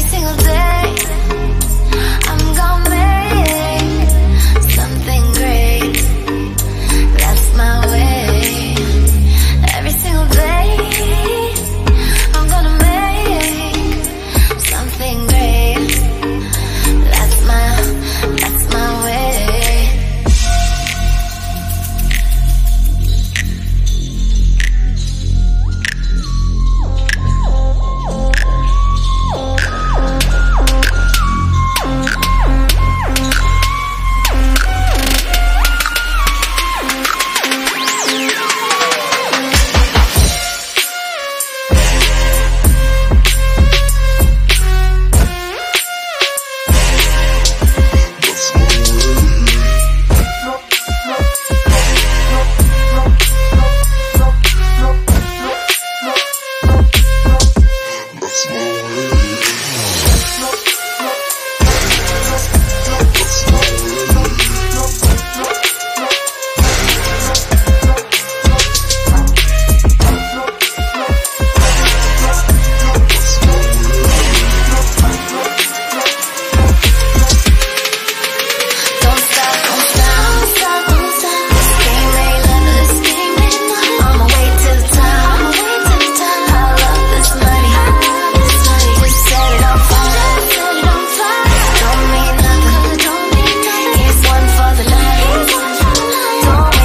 single day I'm gonna make something great. That's my way. Every single day I'm gonna make something great. That's my way.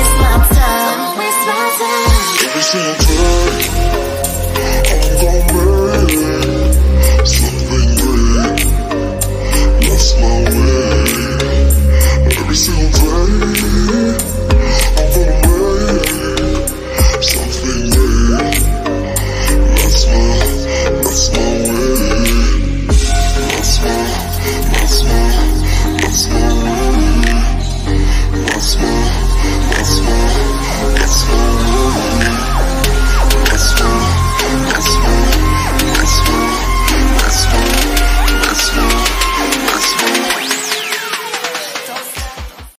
Every single day, I'm gonna